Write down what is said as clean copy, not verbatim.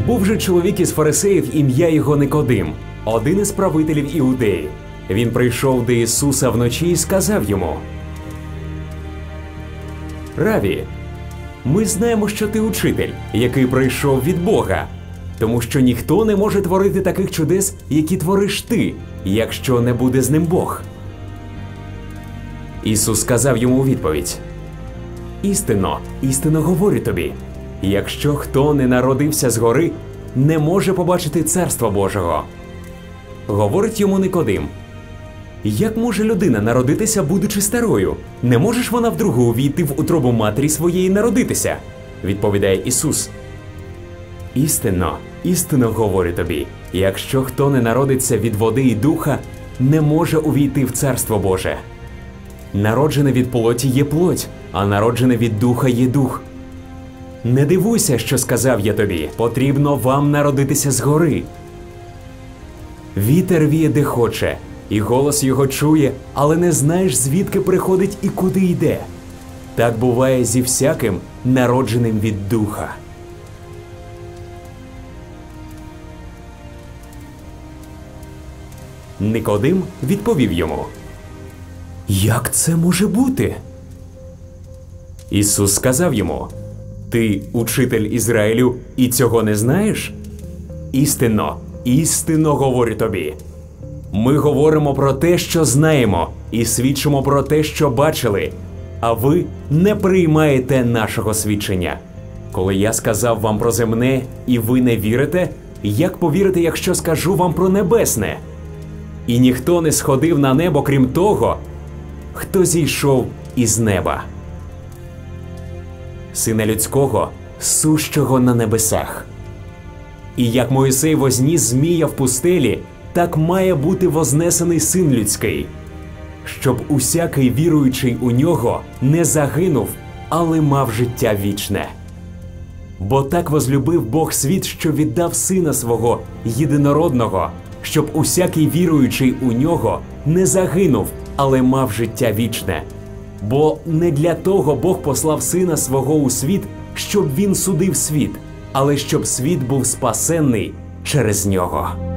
Був же чоловік із фарисеїв, ім'я його Никодим, один із правителів Іудеї. Він прийшов до Ісуса вночі і сказав йому: «Раві, ми знаємо, що ти учитель, який прийшов від Бога, тому що ніхто не може творити таких чудес, які твориш ти, якщо не буде з ним Бог». Ісус сказав йому у відповідь: «Істинно, істинно говорю тобі, якщо хто не народився згори, не може побачити Царства Божого». Говорить йому Никодим: «Як може людина народитися, будучи старою? Не можеш вона вдруге увійти в утробу матері своєї народитися?» Відповідає Ісус: «Істинно, істинно говорю тобі, якщо хто не народиться від води і духа, не може увійти в Царство Боже. Народжене від плоті є плоть, а народжене від духа є дух. Не дивуйся, що сказав я тобі, потрібно вам народитися згори. Вітер віє де хоче, і голос його чує, але не знаєш, звідки приходить і куди йде. Так буває зі всяким, народженим від духа». Никодим відповів йому: «Як це може бути?» Ісус сказав йому: «Ти учитель Ізраїлю і цього не знаєш? Істинно, істинно говорю тобі. Ми говоримо про те, що знаємо, і свідчимо про те, що бачили, а ви не приймаєте нашого свідчення. Коли я сказав вам про земне, і ви не вірите, як повірите, якщо скажу вам про небесне? І ніхто не сходив на небо, крім того, хто зійшов із неба. Сина людського, сущого на небесах. І як Мойсей возніс змія в пустелі, так має бути вознесений Син людський, щоб усякий віруючий у нього не загинув, але мав життя вічне. Бо так возлюбив Бог світ, що віддав Сина свого єдинородного, щоб усякий віруючий у нього не загинув, але мав життя вічне. Бо не для того Бог послав Сина свого у світ, щоб він судив світ, але щоб світ був спасенний через нього».